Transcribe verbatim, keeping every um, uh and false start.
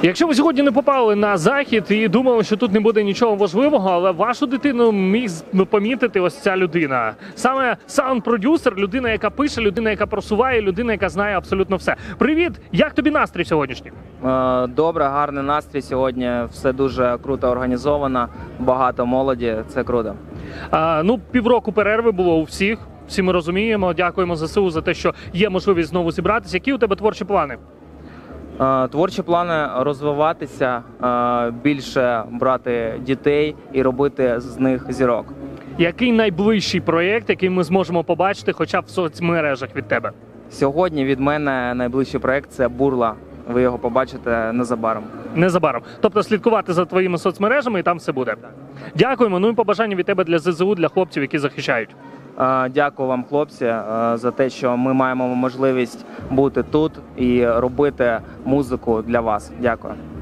Якщо ви сьогодні не попали на захід і думали, що тут не буде нічого важливого, але вашу дитину міг помітити ось ця людина. Саме саунд-продюсер, людина, яка пише, людина, яка просуває, людина, яка знає абсолютно все. Привіт! Як тобі настрій сьогоднішній? Добре, гарний настрій сьогодні. Все дуже круто організовано, багато молоді. Це круто. А, ну, півроку перерви було у всіх. Всі ми розуміємо. Дякуємо ЗСУ за те, що є можливість знову зібратися. Які у тебе творчі плани? Творчі плани – розвиватися, більше брати дітей і робити з них зірок. Який найближчий проєкт, який ми зможемо побачити хоча б в соцмережах від тебе? Сьогодні від мене найближчий проєкт – це «Бурла». Ви його побачите незабаром. Незабаром. Тобто слідкувати за твоїми соцмережами і там все буде. Дякуємо. Ну і побажання від тебе для ЗСУ, для хлопців, які захищають. Дякую вам, хлопці, за те, що ми маємо можливість бути тут і робити музику для вас. Дякую.